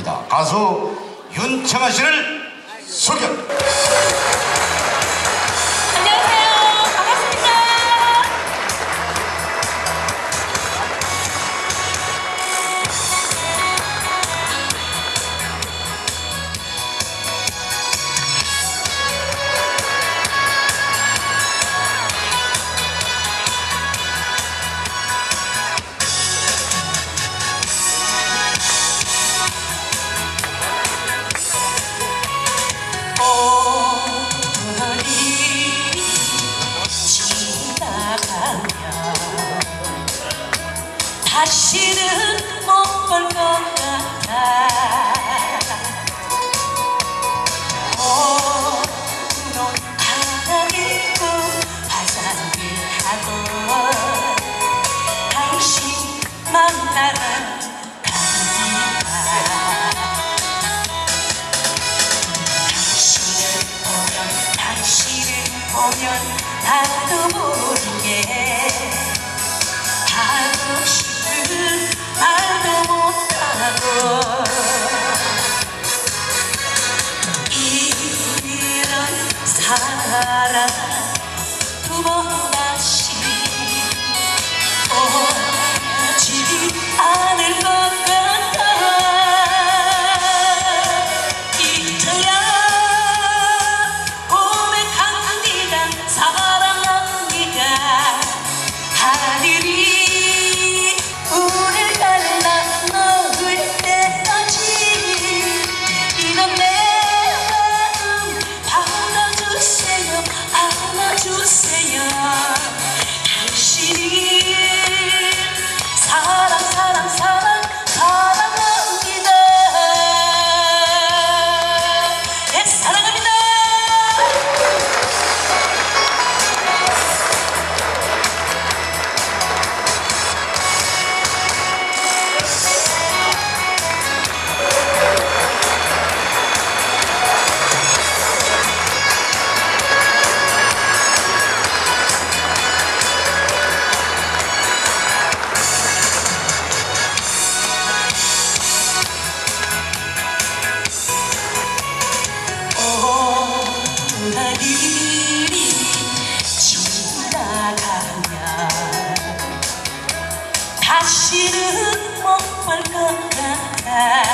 모셨습니다. 가수 윤청아 씨를 소개합니다. 안녕하세요. 반갑습니다. 다시는 못 볼 것 같아. 푸른 바람 입고 화장을 하고 당신 만나러 갑니다. 당신을 보면 나도 모르게 하고 싶은 말도 못하고 이런 사랑 두 번 다시 오지 않을 것 같아. 이토야 고백합니다. 사랑합니다. 하늘이 우릴 갈라 놓을 때까지 이런 내 마음 받아주세요. 안아주세요. 당신이 사랑합니다. 네, 사랑합니다. 날이 지나가면 다시는 못 볼 것 같아.